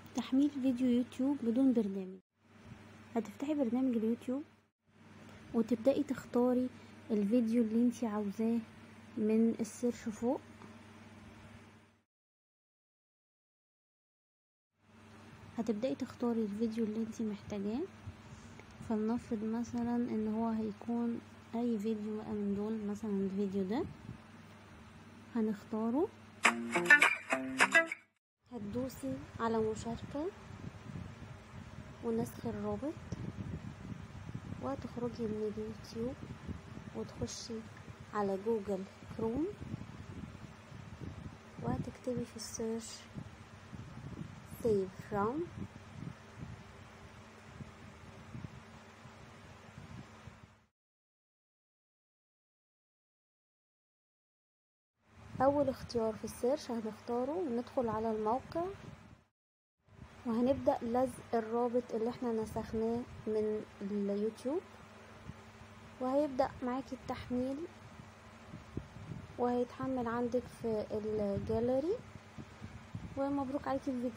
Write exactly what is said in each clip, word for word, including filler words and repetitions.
تحميل فيديو يوتيوب بدون برنامج. هتفتحي برنامج اليوتيوب وتبدأي تختاري الفيديو اللي انتي عاوزاه من السيرش فوق. هتبدأي تختاري الفيديو اللي انتي محتاجاه، فلنفرض مثلا ان هو هيكون اي فيديو بقى من دول، مثلا الفيديو ده هنختاره. هتدوسي على مشاركة ونسخ الرابط، وهتخرجي من اليوتيوب وتخشي على جوجل كروم، وهتكتبي في السيرش save from. اول اختيار في السيرش هنختاره وندخل على الموقع، وهنبدأ لزق الرابط اللي احنا نسخناه من اليوتيوب، وهيبدأ معاكي التحميل وهيتحمل عندك في الجاليري، ومبروك عليكي الفيديو.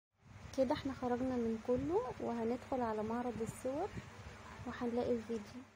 كده احنا خرجنا من كله، وهندخل على معرض الصور وهنلاقي الفيديو.